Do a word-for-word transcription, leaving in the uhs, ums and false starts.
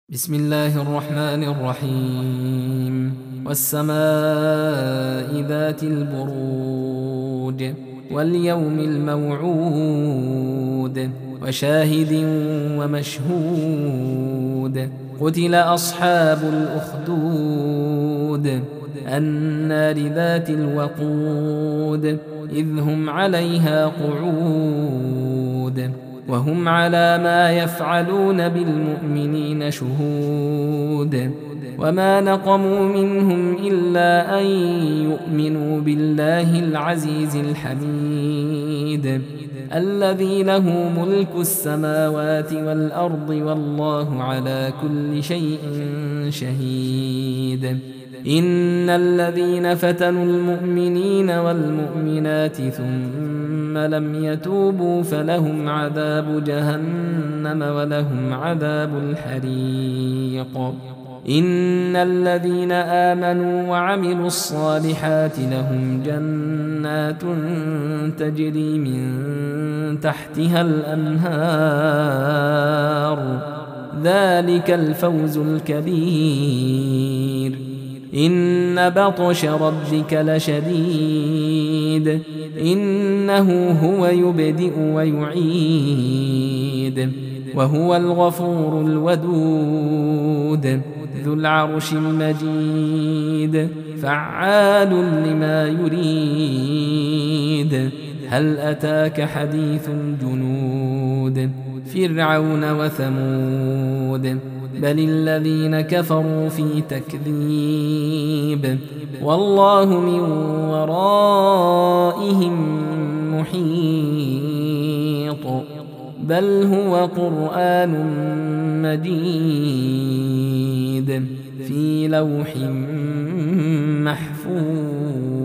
بسم الله الرحمن الرحيم والسماء ذات البروج واليوم الموعود وشاهد ومشهود قتل أصحاب الأخدود النار ذات الوقود إذ هم عليها قعود وهم على ما يفعلون بالمؤمنين شهود وما نقموا منهم إلا أن يؤمنوا بالله العزيز الحميد الذي له ملك السماوات والأرض والله على كل شيء شهيد إن الذين فتنوا المؤمنين والمؤمنات ثم لم يتوبوا فلهم عذاب جهنم ولهم عذاب الحريق إن الذين آمنوا وعملوا الصالحات لهم جنات تجري من تحتها الأنهار ذلك الفوز الكبير إن بطش ربك لشديد إنه هو يبدئ ويعيد وهو الغفور الودود ذو العرش المجيد فعال لما يريد هل أتاك حديث الجنود فرعون وثمود بل الذين كفروا في تكذيب والله من ورائهم محيط بل هو قرآن مجيد في لوح محفوظ.